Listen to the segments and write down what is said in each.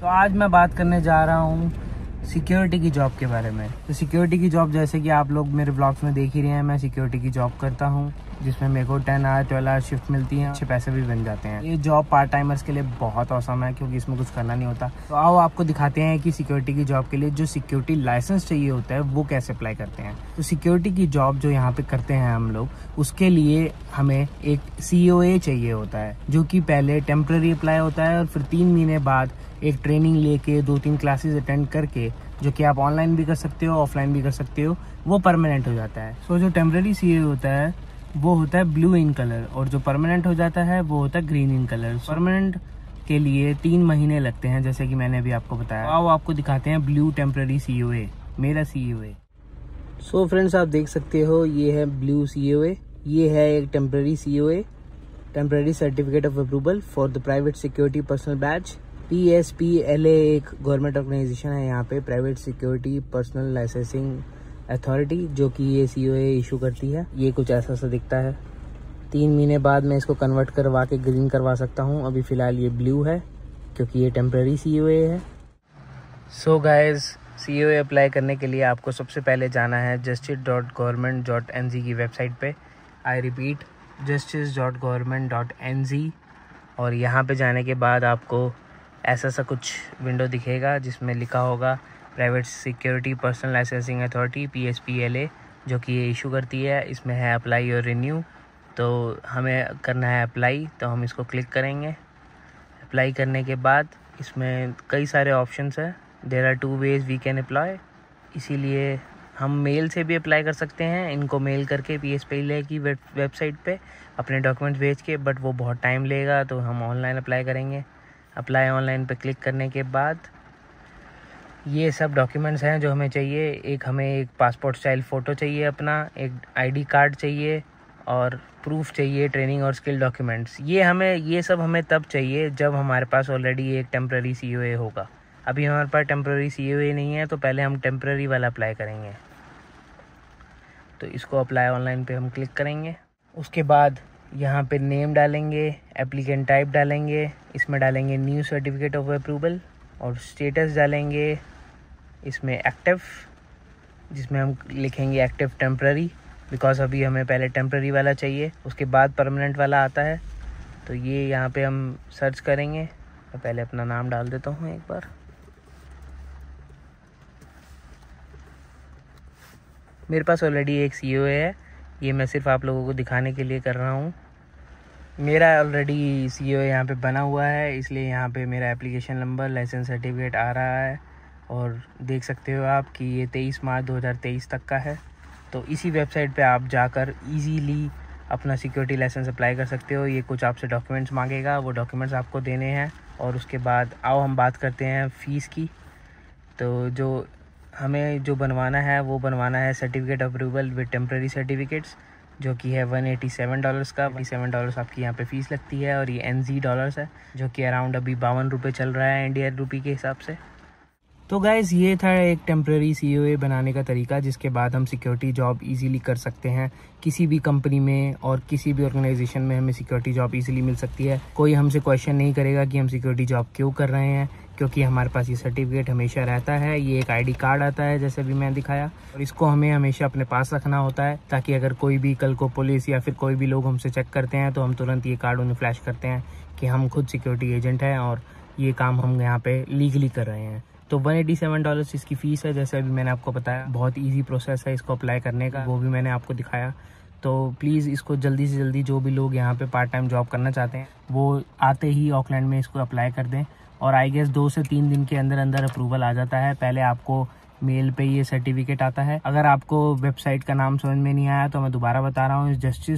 तो आज मैं बात करने जा रहा हूँ सिक्योरिटी की जॉब के बारे में। तो सिक्योरिटी की जॉब जैसे कि आप लोग मेरे ब्लॉग्स में देख ही रहे हैं, मैं सिक्योरिटी की जॉब करता हूँ जिसमें मेरे को 10 आवर 12 आवर शिफ्ट मिलती है, अच्छे पैसे भी बन जाते हैं। ये जॉब पार्ट टाइमर्स के लिए बहुत औसम है क्योंकि इसमें कुछ करना नहीं होता। तो आओ आपको दिखाते हैं कि सिक्योरिटी की जॉब के लिए जो सिक्योरिटी लाइसेंस चाहिए होता है वो कैसे अप्लाई करते हैं। तो सिक्योरिटी की जॉब जो यहाँ पे करते हैं हम लोग, उसके लिए हमें एक COA चाहिए होता है जो कि पहले टेम्पररी अप्लाई होता है और फिर 3 महीने बाद एक ट्रेनिंग लेके 2-3 क्लासेस अटेंड करके, जो कि आप ऑनलाइन भी कर सकते हो ऑफलाइन भी कर सकते हो, वो परमानेंट हो जाता है। सो जो टेम्पररी COA होता है वो होता है ब्लू इन कलर और जो परमानेंट हो जाता है वो होता है ग्रीन इन कलर। परमानेंट के लिए 3 महीने लगते हैं जैसे कि मैंने अभी आपको बताया। आओ आपको दिखाते हैं ब्लू टेम्पररी COA, मेरा COA। सो फ्रेंड्स, आप देख सकते हो ये है ब्लू COA। ये है एक temporary COA, temporary certificate of approval for the private security personnel batch. PSPLA एक गवर्नमेंट ऑर्गेनाइजेशन है यहाँ पे, private security personnel licensing authority, जो कि ये COA इशू करती है। ये कुछ ऐसा सा दिखता है। 3 महीने बाद मैं इसको कन्वर्ट करवा के ग्रीन करवा सकता हूँ। अभी फ़िलहाल ये ब्लू है क्योंकि ये टेम्पररी COA है। सो गाइज, COA अप्लाई करने के लिए आपको सबसे पहले जाना है justice.government.nz की वेबसाइट पे। I repeat, justice.government.nz। और यहाँ पे जाने के बाद आपको ऐसा सा कुछ विंडो दिखेगा जिसमें लिखा होगा private security personnel licensing authority PSPLA, जो कि ये इशू करती है। इसमें है अप्लाई और रिन्यू, तो हमें करना है अप्लाई, तो हम इसको क्लिक करेंगे। अप्लाई करने के बाद इसमें कई सारे ऑप्शंस हैं। There are 2 ways we can apply. इसीलिए हम मेल से भी अप्लाई कर सकते हैं, इनको मेल करके PSPLA की वेबसाइट पे अपने डॉक्यूमेंट्स भेज के, बट वो बहुत टाइम लेगा, तो हम ऑनलाइन अप्लाई करेंगे। अप्लाई ऑनलाइन पे क्लिक करने के बाद ये सब डॉक्यूमेंट्स हैं जो हमें चाहिए। हमें एक पासपोर्ट स्टाइल फ़ोटो चाहिए अपना, एक ID कार्ड चाहिए और प्रूफ चाहिए, ट्रेनिंग और स्किल डॉक्यूमेंट्स। ये सब हमें तब चाहिए जब हमारे पास ऑलरेडी एक टेम्पररी COA होगा। अभी हमारे पास टेम्पररी COA नहीं है, तो पहले हम टेम्पररी वाला अप्लाई करेंगे। तो इसको अप्लाई ऑनलाइन पे हम क्लिक करेंगे। उसके बाद यहाँ पे नेम डालेंगे, एप्लीकेंट टाइप डालेंगे, इसमें डालेंगे न्यू सर्टिफिकेट ऑफ अप्रूवल और स्टेटस डालेंगे इसमें एक्टिव, जिसमें हम लिखेंगे एक्टिव टेम्पररी, बिकॉज अभी हमें पहले टेम्पररी वाला चाहिए, उसके बाद परमानेंट वाला आता है। तो ये यहाँ पे हम सर्च करेंगे। मैं पहले अपना नाम डाल देता हूँ एक बार। मेरे पास ऑलरेडी एक COA है, ये मैं सिर्फ आप लोगों को दिखाने के लिए कर रहा हूँ। मेरा ऑलरेडी COA यहाँ पे बना हुआ है, इसलिए यहाँ पे मेरा एप्लीकेशन नंबर, लाइसेंस सर्टिफिकेट आ रहा है और देख सकते हो आप कि ये 23 मार्च 2023 तक का है। तो इसी वेबसाइट पे आप जाकर इजीली अपना सिक्योरिटी लाइसेंस अप्लाई कर सकते हो। ये कुछ आपसे डॉक्यूमेंट्स मांगेगा, वो डॉक्यूमेंट्स आपको देने हैं। और उसके बाद आओ हम बात करते हैं फ़ीस की। तो जो हमें बनवाना है वो बनवाना है certificate of approval with temporary certificates, जो कि है $187 का। $87 आपकी यहाँ पे फ़ीस लगती है और ये NZ डॉलर्स है, जो कि अराउंड अभी 52 रुपये चल रहा है इंडियन रुपी के हिसाब से। तो गाइज़, ये था एक टेम्पररी COA बनाने का तरीका, जिसके बाद हम सिक्योरिटी जॉब इजीली कर सकते हैं। किसी भी कंपनी में और किसी भी ऑर्गेनाइजेशन में हमें सिक्योरिटी जॉब इजीली मिल सकती है। कोई हमसे क्वेश्चन नहीं करेगा कि हम सिक्योरिटी जॉब क्यों कर रहे हैं, क्योंकि हमारे पास ये सर्टिफिकेट हमेशा रहता है। ये एक ID कार्ड आता है जैसे भी मैं दिखाया, और इसको हमें हमेशा अपने पास रखना होता है, ताकि अगर कोई भी कल को पुलिस या फिर कोई भी लोग हमसे चेक करते हैं तो हम तुरंत ये कार्ड उन्हें फ्लैश करते हैं कि हम खुद सिक्योरिटी एजेंट हैं और ये काम हम यहाँ पे लीगली कर रहे हैं। तो $187 इसकी फ़ीस है, जैसे अभी मैंने आपको बताया। बहुत इजी प्रोसेस है इसको अप्लाई करने का, वो भी मैंने आपको दिखाया। तो प्लीज़ इसको जल्दी से जल्दी, जो भी लोग यहाँ पे पार्ट टाइम जॉब करना चाहते हैं वो आते ही ऑकलैंड में इसको अप्लाई कर दें। और आई गेस 2 से 3 दिन के अंदर अंदर अप्रूवल आ जाता है। पहले आपको मेल पे ये सर्टिफिकेट आता है। अगर आपको वेबसाइट का नाम समझ में नहीं आया तो मैं दोबारा बता रहा हूँ,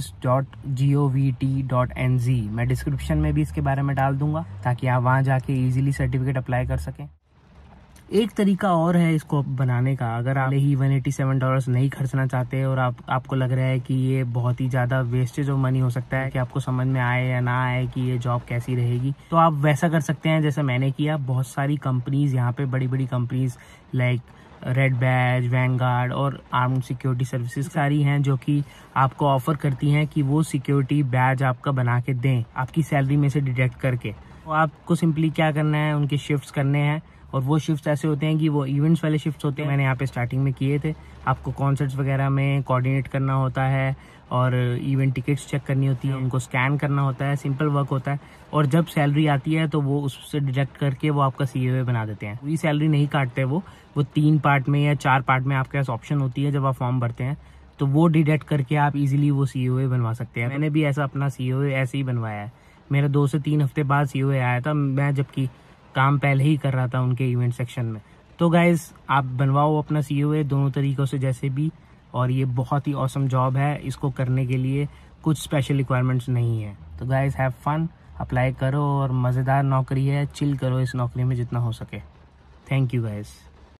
justice.govt.nz। मैं डिस्क्रिप्शन में भी इसके बारे में डाल दूंगा ताकि आप वहाँ जाके ईजिली सर्टिफिकेट अप्लाई कर सकें। एक तरीका और है इसको बनाने का। अगर आप ही $187 नहीं खर्चना चाहते और आपको लग रहा है कि ये बहुत ही ज़्यादा वेस्टेज ऑफ मनी हो सकता है, कि आपको समझ में आए या ना आए कि ये जॉब कैसी रहेगी, तो आप वैसा कर सकते हैं जैसे मैंने किया। बहुत सारी कंपनीज यहाँ पे, बड़ी बड़ी companies like Red Badge, Vanguard और आर्म्ड सिक्योरिटी सर्विसेज सारी हैं जो कि आपको ऑफर करती हैं कि वो सिक्योरिटी बैज आपका बना के दें आपकी सैलरी में से डिडक्ट करके। तो आपको सिंपली क्या करना है, उनके शिफ्ट्स करने हैं, और वो शिफ्ट्स ऐसे होते हैं कि वो इवेंट्स वाले शिफ्ट्स होते हैं। मैंने यहाँ पे स्टार्टिंग में किए थे। आपको कॉन्सर्ट्स वगैरह में कोऑर्डिनेट करना होता है और इवेंट टिकट्स चेक करनी होती है, उनको स्कैन करना होता है, सिंपल वर्क होता है। और जब सैलरी आती है तो वो उससे डिडक्ट करके वो आपका COA बना देते हैं। पूरी सैलरी नहीं काटते वो 3 पार्ट में या 4 पार्ट में आपके पास ऑप्शन होती है। जब आप फॉर्म भरते हैं तो वो डिडक्ट करके आप इजीली वो COA बनवा सकते हैं। मैंने भी ऐसा अपना COA ऐसे ही बनवाया है। मेरा 2 से 3 हफ्ते बाद COA आया था, मैं जबकि काम पहले ही कर रहा था उनके इवेंट सेक्शन में। तो गाइज आप बनवाओ अपना COA दोनों तरीक़ों से जैसे भी, और ये बहुत ही ऑसम जॉब है। इसको करने के लिए कुछ स्पेशल रिक्वायरमेंट्स नहीं है। तो गाइज हैव फन, अप्लाई करो और मज़ेदार नौकरी है, चिल करो इस नौकरी में जितना हो सके। Thank you guys.